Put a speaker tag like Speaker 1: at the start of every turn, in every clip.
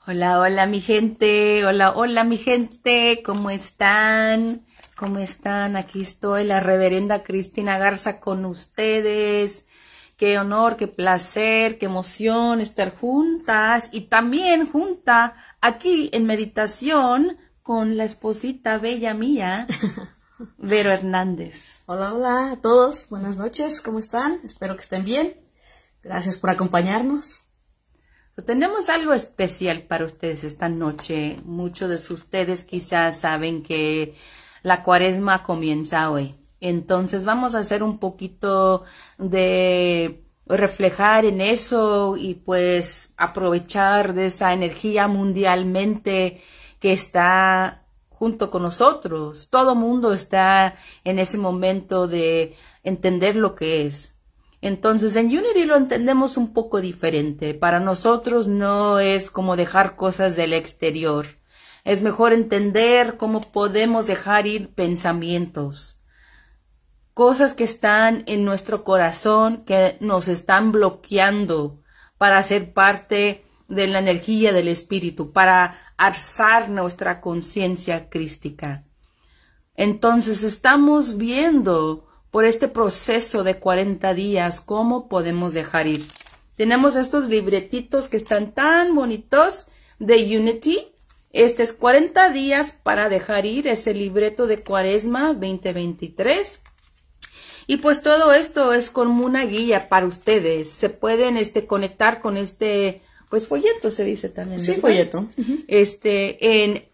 Speaker 1: Hola, hola mi gente, hola, hola mi gente, ¿cómo están? ¿Cómo están? Aquí estoy, la reverenda Cristina Garza con ustedes. Qué honor, qué placer, qué emoción estar juntas y también junta aquí en meditación con la esposita bella mía, Vero Hernández.
Speaker 2: Hola, hola a todos, buenas noches, ¿cómo están? Espero que estén bien. Gracias por acompañarnos.
Speaker 1: Tenemos algo especial para ustedes esta noche. Muchos de ustedes quizás saben que la cuaresma comienza hoy. Entonces vamos a hacer un poquito de reflejar en eso y pues aprovechar de esa energía mundialmente que está junto con nosotros. Todo mundo está en ese momento de entender lo que es. Entonces, en Unity lo entendemos un poco diferente. Para nosotros no es como dejar cosas del exterior. Es mejor entender cómo podemos dejar ir pensamientos, cosas que están en nuestro corazón, que nos están bloqueando para ser parte de la energía del Espíritu, para alzar nuestra conciencia crística. Entonces, estamos viendo por este proceso de 40 días, ¿cómo podemos dejar ir? Tenemos estos libretitos que están tan bonitos de Unity. Este es 40 días para dejar ir, es el libreto de Cuaresma 2023. Y pues todo esto es como una guía para ustedes. Se pueden conectar con pues folleto se dice también,
Speaker 2: Sí,
Speaker 1: ¿verdad?
Speaker 2: folleto.
Speaker 1: En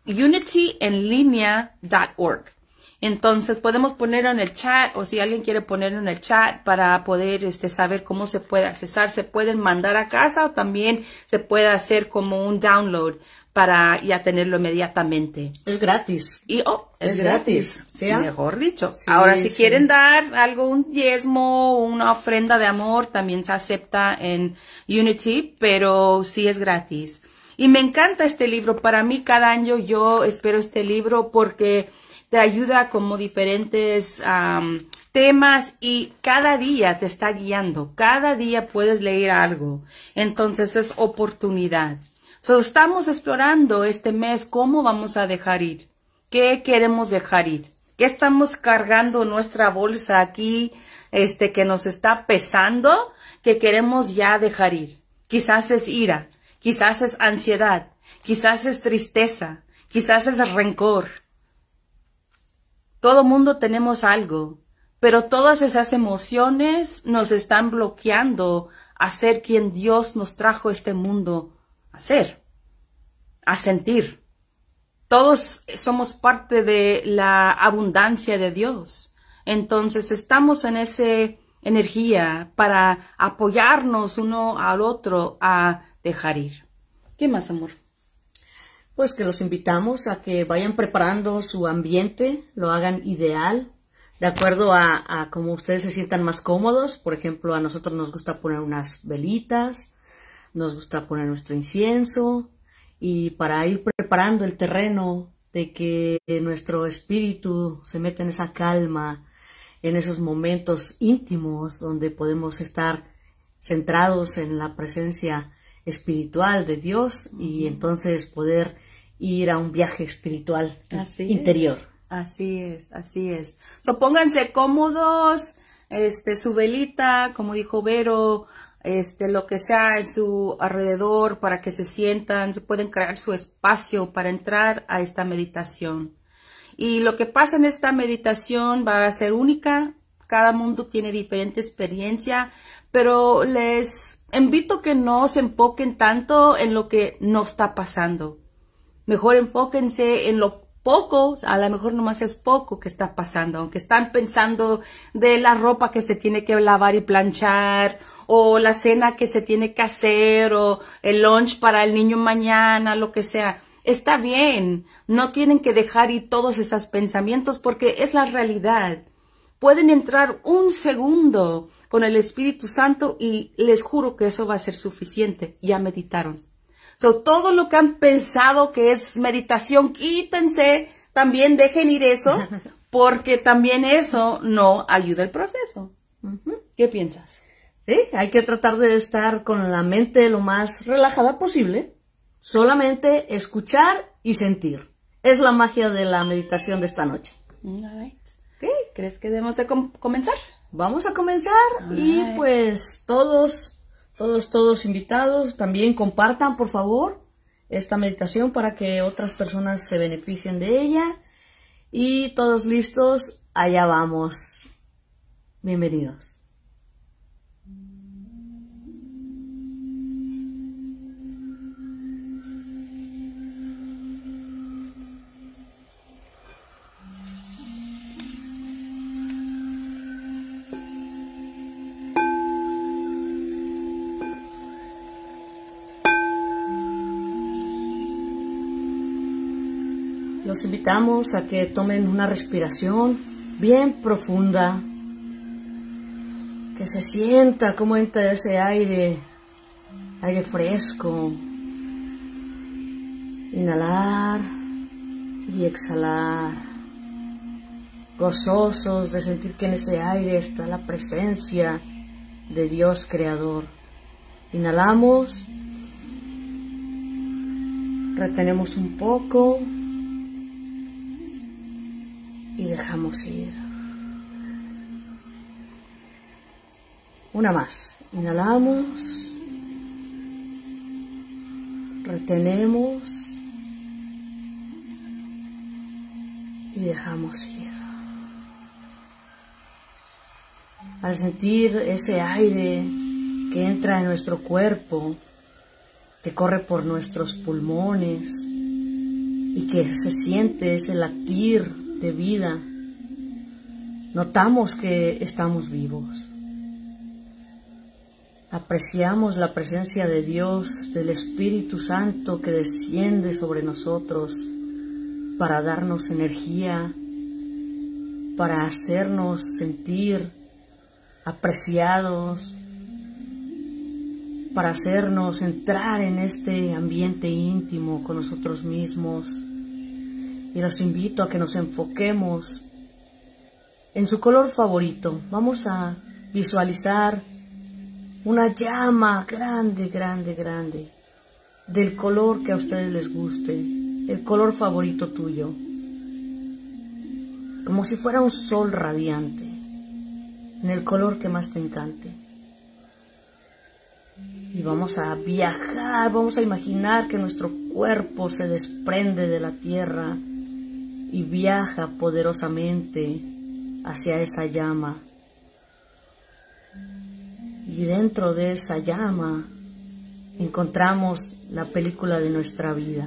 Speaker 1: unityenlinea.org. Entonces podemos ponerlo en el chat o si alguien quiere ponerlo en el chat para poder saber cómo se puede accesar. Se pueden mandar a casa o también se puede hacer como un download para ya tenerlo inmediatamente.
Speaker 2: Es gratis.
Speaker 1: Y es gratis.
Speaker 2: ¿Sí?
Speaker 1: Mejor dicho.
Speaker 2: Sí,
Speaker 1: Ahora, si
Speaker 2: sí.
Speaker 1: quieren dar algo, un diezmo, una ofrenda de amor, también se acepta en Unity, pero sí es gratis. Y me encanta este libro. Para mí, cada año yo espero este libro porque te ayuda como diferentes temas y cada día te está guiando. Cada día puedes leer algo. Entonces es oportunidad. Estamos explorando este mes cómo vamos a dejar ir. ¿Qué queremos dejar ir? ¿Qué estamos cargando en nuestra bolsa aquí que nos está pesando que queremos ya dejar ir? Quizás es ira, quizás es ansiedad, quizás es tristeza, quizás es rencor. Todo mundo tenemos algo, pero todas esas emociones nos están bloqueando a ser quien Dios nos trajo a este mundo a ser, a sentir. Todos somos parte de la abundancia de Dios. Entonces estamos en esa energía para apoyarnos uno al otro a dejar ir. ¿Qué más, amor?
Speaker 2: Pues que los invitamos a que vayan preparando su ambiente, lo hagan ideal, de acuerdo a cómo ustedes se sientan más cómodos. Por ejemplo, a nosotros nos gusta poner unas velitas, nos gusta poner nuestro incienso, y para ir preparando el terreno de que nuestro espíritu se meta en esa calma, en esos momentos íntimos donde podemos estar centrados en la presencia espiritual de Dios y entonces poder ir a un viaje espiritual interior.
Speaker 1: Así es, así es. Pónganse cómodos, su velita, como dijo Vero, lo que sea en su alrededor para que se sientan, se pueden crear su espacio para entrar a esta meditación. Y lo que pasa en esta meditación va a ser única, cada mundo tiene diferente experiencia, pero les invito que no se enfoquen tanto en lo que no está pasando. Mejor enfóquense en lo poco, a lo mejor nomás es poco que está pasando, aunque están pensando de la ropa que se tiene que lavar y planchar, o la cena que se tiene que hacer, o el lunch para el niño mañana, lo que sea. Está bien, no tienen que dejar ir todos esos pensamientos porque es la realidad. Pueden entrar un segundo con el Espíritu Santo y les juro que eso va a ser suficiente. Ya meditaron. Todo lo que han pensado que es meditación, quítense, también dejen ir eso, porque también eso no ayuda el proceso. ¿Qué piensas?
Speaker 2: Sí, hay que tratar de estar con la mente lo más relajada posible Solamente escuchar y sentir. Es la magia de la meditación de esta noche.
Speaker 1: All right.
Speaker 2: ¿Okay?
Speaker 1: ¿Crees que debemos de comenzar?
Speaker 2: Vamos a comenzar. Y
Speaker 1: Alright.
Speaker 2: pues todos invitados, también compartan por favor esta meditación para que otras personas se beneficien de ella. Y todos listos, allá vamos. Bienvenidos. Los invitamos a que tomen una respiración bien profunda, que se sienta cómo entra ese aire fresco. Inhalar y exhalar, gozosos de sentir que en ese aire está la presencia de Dios Creador. Inhalamos, retenemos un poco y dejamos ir. Una más. Inhalamos, retenemos y dejamos ir. Al sentir ese aire que entra en nuestro cuerpo, que corre por nuestros pulmones y que se siente ese latir de vida, notamos que estamos vivos. Apreciamos la presencia de Dios, del Espíritu Santo que desciende sobre nosotros para darnos energía, para hacernos sentir apreciados, para hacernos entrar en este ambiente íntimo con nosotros mismos. Y los invito a que nos enfoquemos en su color favorito. Vamos a visualizar una llama grande, grande, grande, del color que a ustedes les guste, el color favorito tuyo, como si fuera un sol radiante, en el color que más te encante. Y vamos a viajar, vamos a imaginar que nuestro cuerpo se desprende de la tierra y viaja poderosamente hacia esa llama. Y dentro de esa llama encontramos la película de nuestra vida.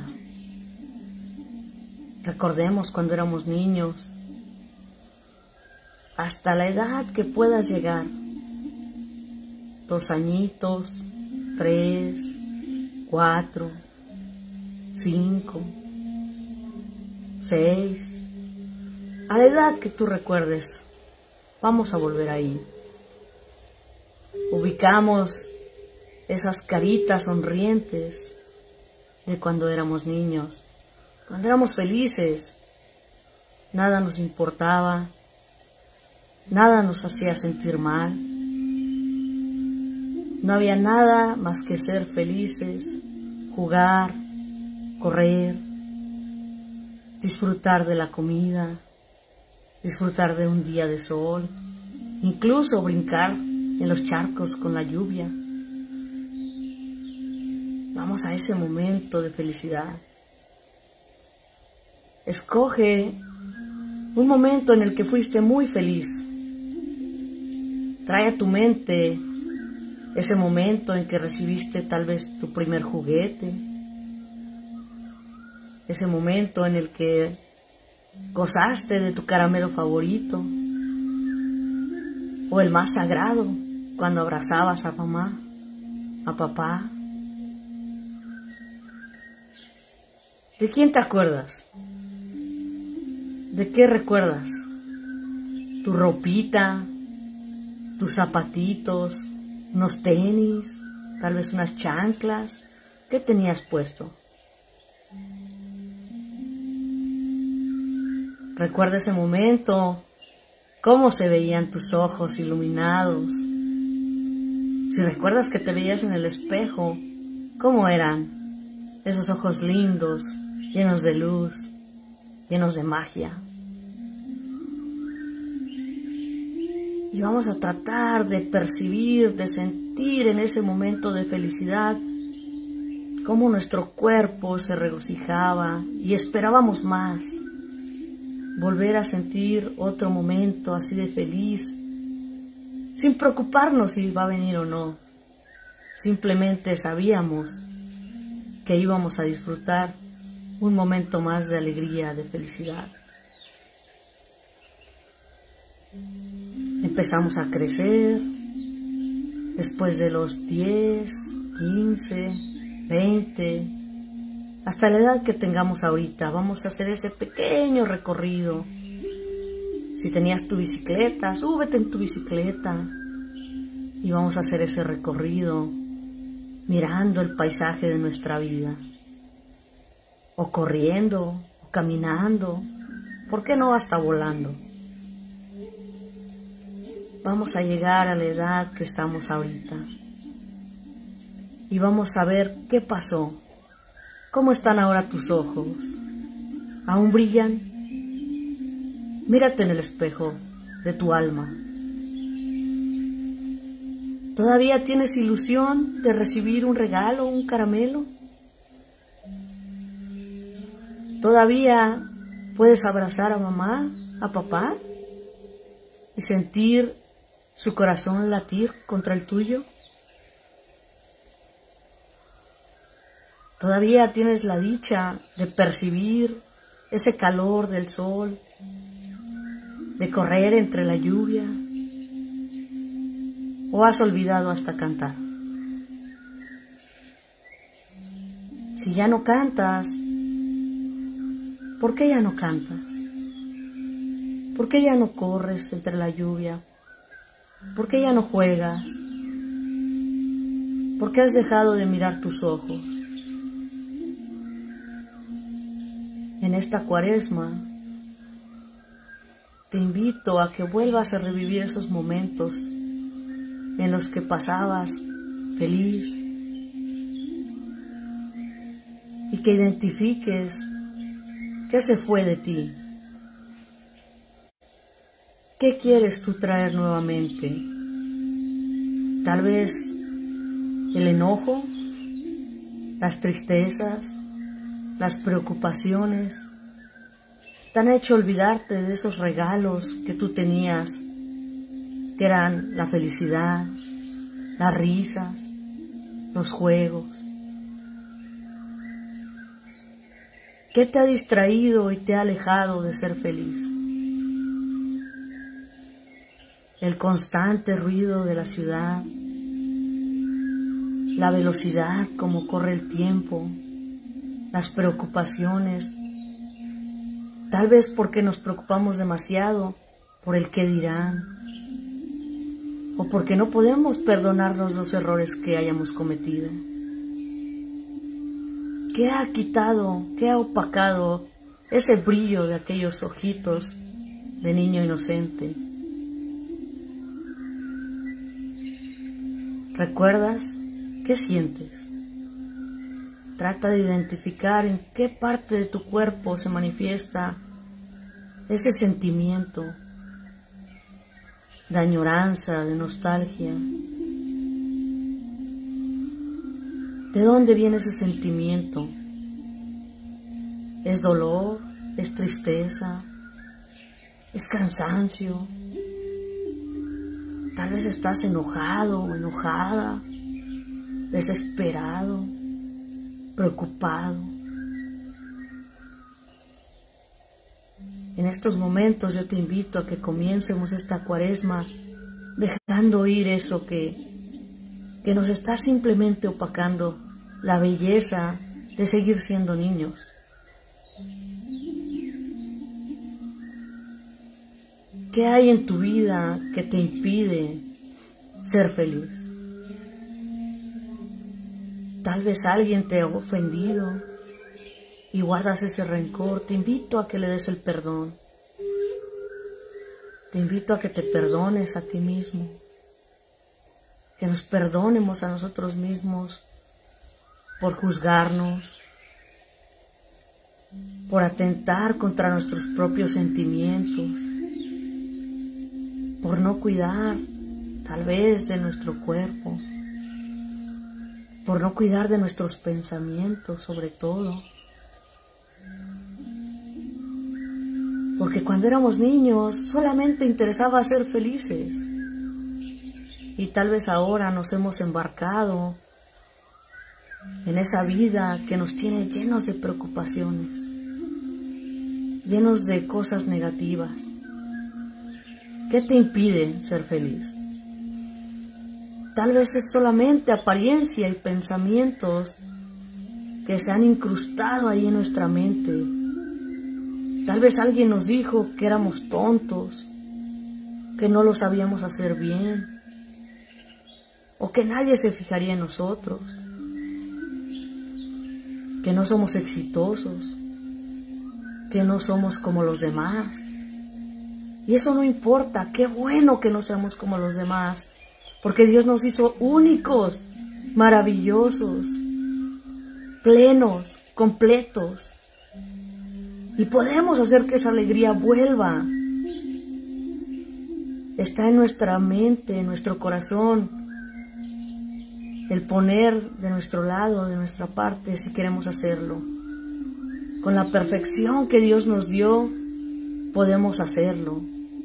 Speaker 2: Recordemos cuando éramos niños, hasta la edad que puedas llegar, 2 añitos, 3, 4, 5, 6, a la edad que tú recuerdes. Vamos a volver ahí. Ubicamos esas caritas sonrientes de cuando éramos niños, cuando éramos felices. Nada nos importaba, nada nos hacía sentir mal. No había nada más que ser felices, jugar, correr, disfrutar de la comida, disfrutar de un día de sol, incluso brincar en los charcos con la lluvia. Vamos a ese momento de felicidad. Escoge un momento en el que fuiste muy feliz. Trae a tu mente ese momento en que recibiste tal vez tu primer juguete, ese momento en el que gozaste de tu caramelo favorito, o el más sagrado, cuando abrazabas a mamá, a papá. ¿De quién te acuerdas? ¿De qué recuerdas? ¿Tu ropita? ¿Tus zapatitos? ¿Unos tenis? ¿Tal vez unas chanclas? ¿Qué tenías puesto? Recuerda ese momento, cómo se veían tus ojos iluminados. Si recuerdas que te veías en el espejo, ¿cómo eran? esos ojos lindos, llenos de luz, llenos de magia. Y vamos a tratar de percibir, de sentir en ese momento de felicidad cómo nuestro cuerpo se regocijaba y esperábamos más. Volver a sentir otro momento así de feliz, sin preocuparnos si va a venir o no. Simplemente sabíamos que íbamos a disfrutar un momento más de alegría, de felicidad. Empezamos a crecer, después de los 10, 15, 20, hasta la edad que tengamos ahorita. Vamos a hacer ese pequeño recorrido. Si tenías tu bicicleta, súbete en tu bicicleta y vamos a hacer ese recorrido mirando el paisaje de nuestra vida. O corriendo, o caminando, ¿por qué no hasta volando? Vamos a llegar a la edad que estamos ahorita y vamos a ver qué pasó. ¿Cómo están ahora tus ojos? ¿Aún brillan? Mírate en el espejo de tu alma. ¿Todavía tienes ilusión de recibir un regalo, un caramelo? ¿Todavía puedes abrazar a mamá, a papá y sentir su corazón latir contra el tuyo? ¿Todavía tienes la dicha de percibir ese calor del sol, de correr entre la lluvia? ¿O has olvidado hasta cantar? Si ya no cantas, ¿por qué ya no cantas? ¿Por qué ya no corres entre la lluvia? ¿Por qué ya no juegas? ¿Por qué has dejado de mirar tus ojos? En esta Cuaresma te invito a que vuelvas a revivir esos momentos en los que pasabas feliz y que identifiques qué se fue de ti. ¿Qué quieres tú traer nuevamente? Tal vez el enojo, las tristezas, las preocupaciones te han hecho olvidarte de esos regalos que tú tenías, que eran la felicidad, las risas, los juegos. ¿Qué te ha distraído y te ha alejado de ser feliz? El constante ruido de la ciudad, la velocidad como corre el tiempo, las preocupaciones, tal vez porque nos preocupamos demasiado por el qué dirán, o porque no podemos perdonarnos los errores que hayamos cometido. ¿Qué ha quitado, qué ha opacado ese brillo de aquellos ojitos de niño inocente? ¿Recuerdas? ¿Qué sientes? Trata de identificar en qué parte de tu cuerpo se manifiesta ese sentimiento de añoranza, de nostalgia. ¿De dónde viene ese sentimiento? ¿Es dolor? ¿Es tristeza? ¿Es cansancio? Tal vez estás enojado o enojada, desesperado, preocupado. En estos momentos yo te invito a que comencemos esta Cuaresma dejando ir eso que nos está simplemente opacando la belleza de seguir siendo niños. ¿Qué hay en tu vida que te impide ser feliz? Tal vez alguien te ha ofendido y guardas ese rencor. Te invito a que le des el perdón. Te invito a que te perdones a ti mismo. Que nos perdonemos a nosotros mismos por juzgarnos, por atentar contra nuestros propios sentimientos, por no cuidar tal vez de nuestro cuerpo, por no cuidar de nuestros pensamientos sobre todo. Porque cuando éramos niños solamente interesaba ser felices. Y tal vez ahora nos hemos embarcado en esa vida que nos tiene llenos de preocupaciones, llenos de cosas negativas. ¿Qué te impide ser feliz? Tal vez es solamente apariencia y pensamientos que se han incrustado ahí en nuestra mente. Tal vez alguien nos dijo que éramos tontos, que no lo sabíamos hacer bien, o que nadie se fijaría en nosotros, que no somos exitosos, que no somos como los demás. Y eso no importa, qué bueno que no seamos como los demás, porque Dios nos hizo únicos, maravillosos, plenos, completos. Y podemos hacer que esa alegría vuelva. Está en nuestra mente, en nuestro corazón, el poner de nuestro lado, de nuestra parte, si queremos hacerlo. Con la perfección que Dios nos dio, podemos hacerlo.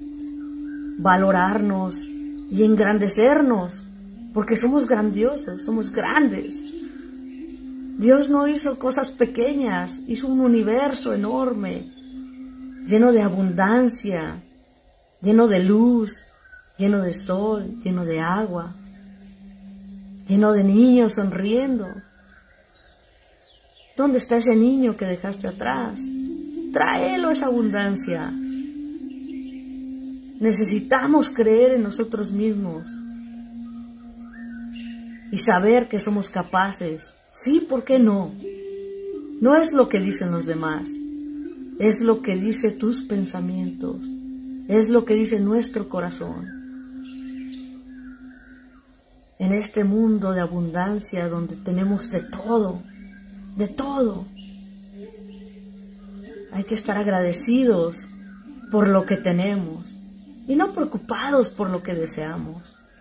Speaker 2: Valorarnos y engrandecernos, porque somos grandiosos, somos grandes. Dios no hizo cosas pequeñas, hizo un universo enorme, lleno de abundancia, lleno de luz, lleno de sol, lleno de agua, lleno de niños sonriendo. ¿Dónde está ese niño que dejaste atrás? Tráelo esa abundancia. Necesitamos creer en nosotros mismos y saber que somos capaces. Sí, ¿por qué no? No es lo que dicen los demás, es lo que dice tus pensamientos, es lo que dice nuestro corazón. En este mundo de abundancia donde tenemos de todo, hay que estar agradecidos por lo que tenemos y no preocupados por lo que deseamos.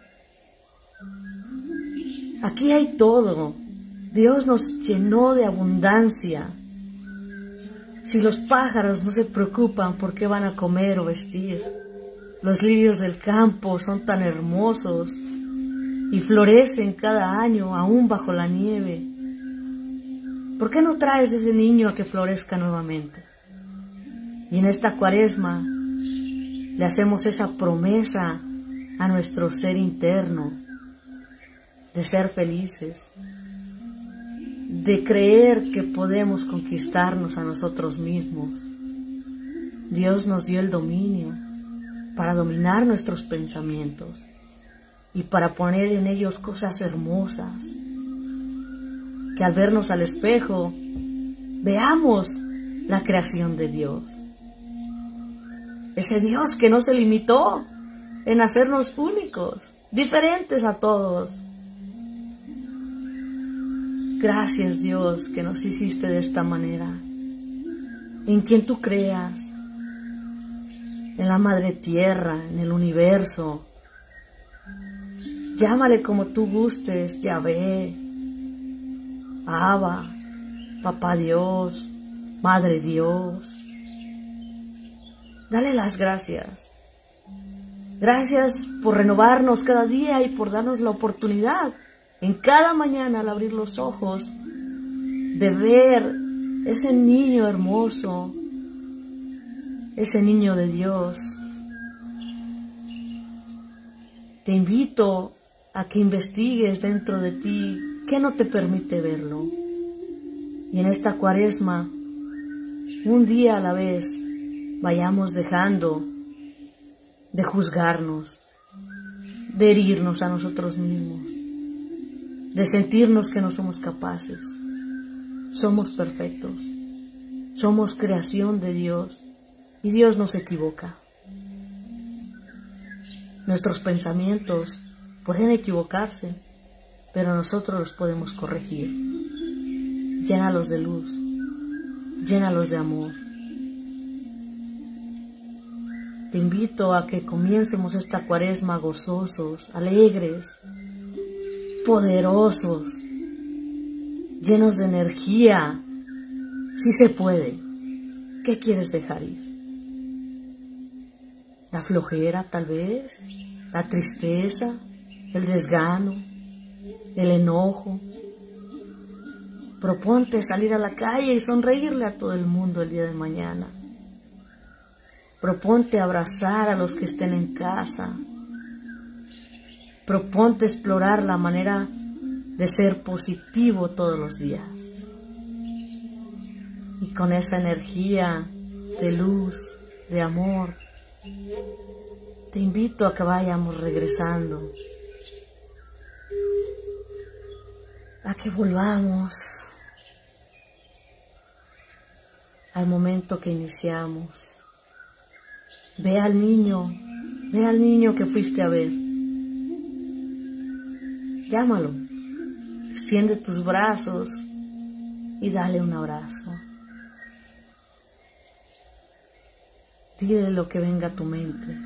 Speaker 2: Aquí hay todo. Dios nos llenó de abundancia. Si los pájaros no se preocupan por qué van a comer o vestir, los lirios del campo son tan hermosos y florecen cada año aún bajo la nieve. ¿Por qué no traes ese niño a que florezca nuevamente? Y en esta Cuaresma le hacemos esa promesa a nuestro ser interno de ser felices, de creer que podemos conquistarnos a nosotros mismos. Dios nos dio el dominio para dominar nuestros pensamientos y para poner en ellos cosas hermosas, que al vernos al espejo veamos la creación de Dios. Ese Dios que no se limitó en hacernos únicos, diferentes a todos. Gracias, Dios, que nos hiciste de esta manera. En quien tú creas, en la Madre Tierra, en el universo. Llámale como tú gustes, Yahvé, Abba, Papá Dios, Madre Dios. Dale las gracias. Gracias por renovarnos cada día y por darnos la oportunidad en cada mañana al abrir los ojos de ver ese niño hermoso, ese niño de Dios. Te invito a que investigues dentro de ti qué no te permite verlo. Y en esta Cuaresma, un día a la vez, vayamos dejando de juzgarnos, de herirnos a nosotros mismos, de sentirnos que no somos capaces. Somos perfectos, somos creación de Dios y Dios no se equivoca. Nuestros pensamientos pueden equivocarse, pero nosotros los podemos corregir. Llénalos de luz, llénalos de amor. Te invito a que comiencemos esta cuaresma gozosos, alegres, poderosos, llenos de energía. Si se puede. ¿Qué quieres dejar ir? La flojera, tal vez, la tristeza, el desgano, el enojo. Proponte salir a la calle y sonreírle a todo el mundo el día de mañana. Proponte abrazar a los que estén en casa. Proponte explorar la manera de ser positivo todos los días. Y con esa energía de luz, de amor, te invito a que vayamos regresando, a que volvamos al momento que iniciamos. Ve al niño que fuiste a ver. Llámalo, extiende tus brazos y dale un abrazo. Dile lo que venga a tu mente.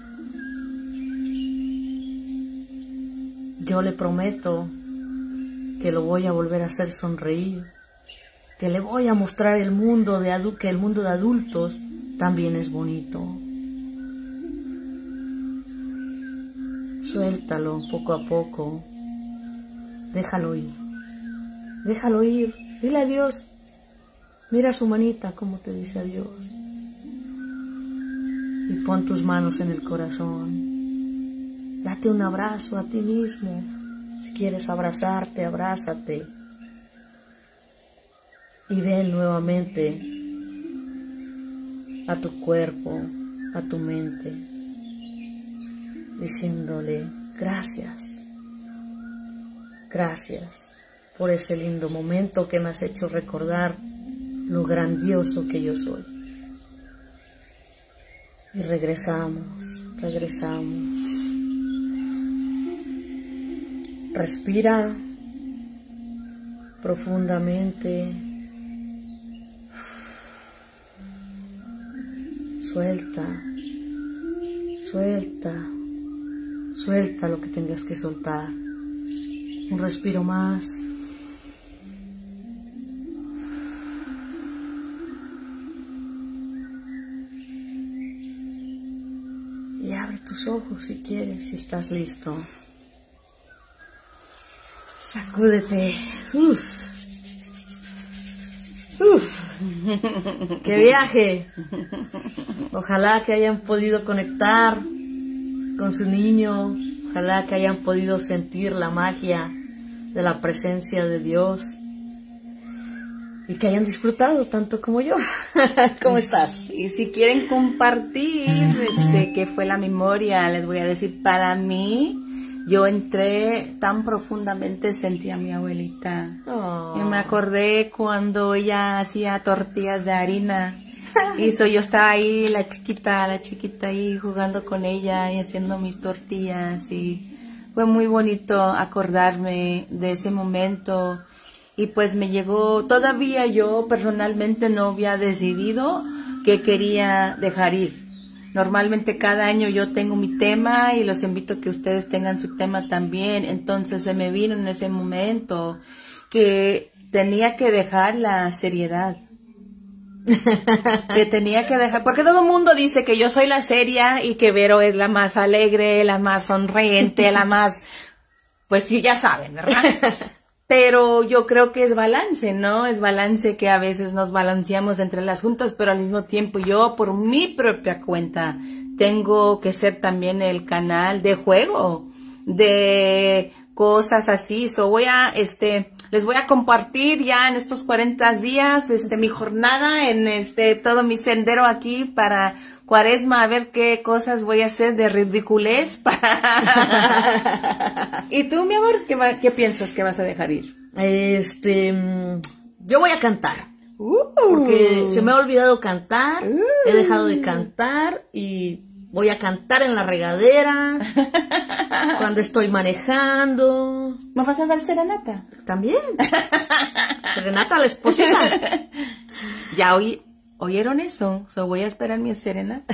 Speaker 2: Yo le prometo que lo voy a volver a hacer sonreír, que le voy a mostrar que el mundo de adultos también es bonito. Suéltalo poco a poco, déjalo ir, dile adiós, mira su manita como te dice adiós. Y pon tus manos en el corazón. Date un abrazo a ti mismo. Si quieres abrazarte, abrázate. Y ven nuevamente a tu cuerpo, a tu mente, diciéndole gracias. Gracias por ese lindo momento que me has hecho recordar lo grandioso que yo soy. Y regresamos. Respira profundamente. Suelta lo que tengas que soltar. Un respiro más. Y abre tus ojos si quieres, si estás listo. Sacúdete. ¡Qué viaje! Ojalá que hayan podido conectar con su niño. Ojalá que hayan podido sentir la magia de la presencia de Dios. Y que hayan disfrutado tanto como yo. ¿Cómo estás?
Speaker 1: Y si quieren compartir qué fue la memoria, les voy a decir, para mí, yo entré tan profundamente, sentí a mi abuelita.
Speaker 2: Oh.
Speaker 1: Y me acordé cuando ella hacía tortillas de harina. Yo estaba ahí, la chiquita ahí jugando con ella y haciendo mis tortillas. Y fue muy bonito acordarme de ese momento. Y pues me llegó, todavía yo personalmente no había decidido que quería dejar ir. Normalmente cada año yo tengo mi tema y los invito a que ustedes tengan su tema también. Entonces se me vino en ese momento que tenía que dejar la seriedad. Que tenía que dejar, porque todo el mundo dice que yo soy la seria y que Vero es la más alegre, la más sonriente, la más, pues sí, ya saben, ¿verdad? Pero yo creo que es balance, ¿no? Es balance que a veces nos balanceamos entre las juntas, pero al mismo tiempo yo por mi propia cuenta tengo que ser también el canal de juego, de cosas así. Les voy a compartir ya en estos 40 días, mi jornada en todo mi sendero aquí para Cuaresma, a ver qué cosas voy a hacer de ridiculez para... ¿Y tú, mi amor, qué piensas que vas a dejar ir?
Speaker 2: Yo voy a cantar. Porque se me ha olvidado cantar, he dejado de cantar y voy a cantar en la regadera, cuando estoy manejando.
Speaker 1: ¿Me vas a dar serenata?
Speaker 2: También. Serenata a la esposita.
Speaker 1: Ya oyeron eso, voy a esperar mi serenata.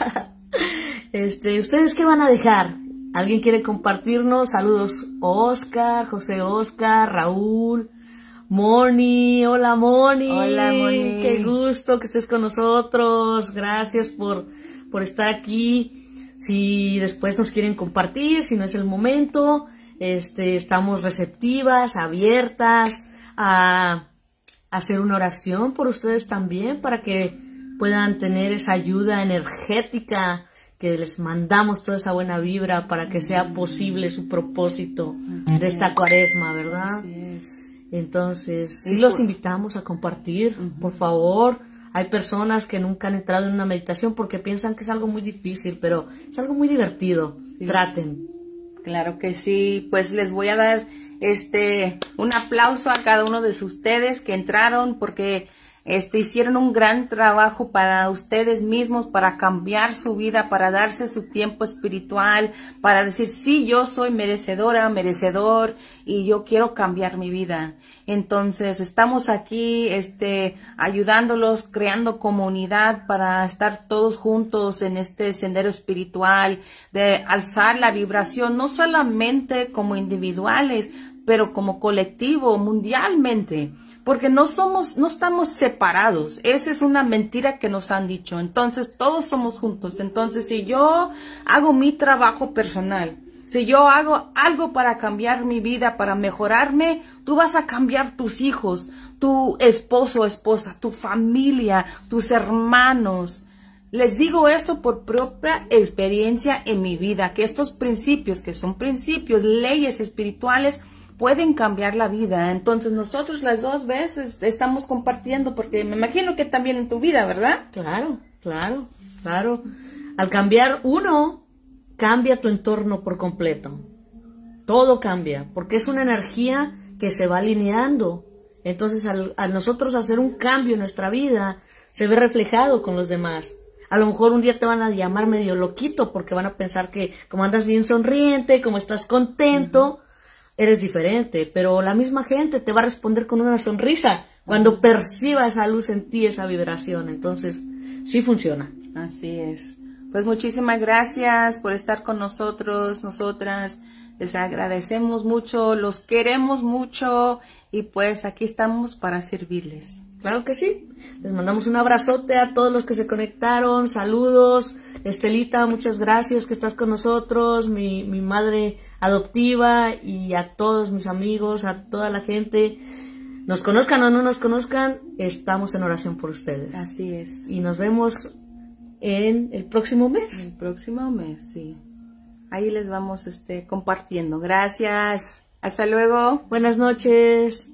Speaker 2: ¿Ustedes qué van a dejar? ¿Alguien quiere compartirnos? Saludos, Oscar, José Oscar, Raúl, Moni. Hola, Moni.
Speaker 1: Hola, Moni.
Speaker 2: Qué gusto que estés con nosotros. Gracias por estar aquí. Si después nos quieren compartir, si no es el momento, estamos receptivas, abiertas a hacer una oración por ustedes también, para que puedan tener esa ayuda energética, que les mandamos toda esa buena vibra para que sea posible su propósito de esta cuaresma, ¿verdad?
Speaker 1: Así es.
Speaker 2: Entonces, sí los invitamos a compartir, por favor. Hay personas que nunca han entrado en una meditación porque piensan que es algo muy difícil, pero es algo muy divertido. Sí. Traten.
Speaker 1: Claro que sí. Pues les voy a dar un aplauso a cada uno de ustedes que entraron, porque hicieron un gran trabajo para ustedes mismos, para cambiar su vida, para darse su tiempo espiritual, para decir, sí, yo soy merecedora, merecedor, y yo quiero cambiar mi vida. Entonces, estamos aquí, ayudándolos, creando comunidad para estar todos juntos en este sendero espiritual, de alzar la vibración, no solamente como individuales, pero como colectivo, mundialmente. Porque no estamos separados. Esa es una mentira que nos han dicho. Entonces, todos somos juntos. Entonces, si yo hago mi trabajo personal, si yo hago algo para cambiar mi vida, para mejorarme, tú vas a cambiar tus hijos, tu esposo o esposa, tu familia, tus hermanos. Les digo esto por propia experiencia en mi vida, que estos principios, que son principios, leyes espirituales, pueden cambiar la vida. Entonces nosotros las dos veces estamos compartiendo, porque me imagino que también en tu vida, ¿verdad?
Speaker 2: Claro, claro, claro. Al cambiar uno, cambia tu entorno por completo. Todo cambia, porque es una energía que se va alineando. Entonces al nosotros hacer un cambio en nuestra vida, se ve reflejado con los demás. A lo mejor un día te van a llamar medio loquito, porque van a pensar que como andas bien sonriente, como estás contento, eres diferente, pero la misma gente te va a responder con una sonrisa cuando perciba esa luz en ti, esa vibración. Entonces, sí funciona.
Speaker 1: Así es. Pues muchísimas gracias por estar con nosotros, nosotras. Les agradecemos mucho, los queremos mucho, y pues aquí estamos para servirles.
Speaker 2: Claro que sí. Les mandamos un abrazote a todos los que se conectaron. Saludos. Estelita, muchas gracias que estás con nosotros. Mi madre adoptiva, y a todos mis amigos, a toda la gente, nos conozcan o no nos conozcan, estamos en oración por ustedes.
Speaker 1: Así es.
Speaker 2: Y nos vemos en el próximo mes.
Speaker 1: El próximo mes, sí. Ahí les vamos compartiendo. Gracias. Hasta luego.
Speaker 2: Buenas noches.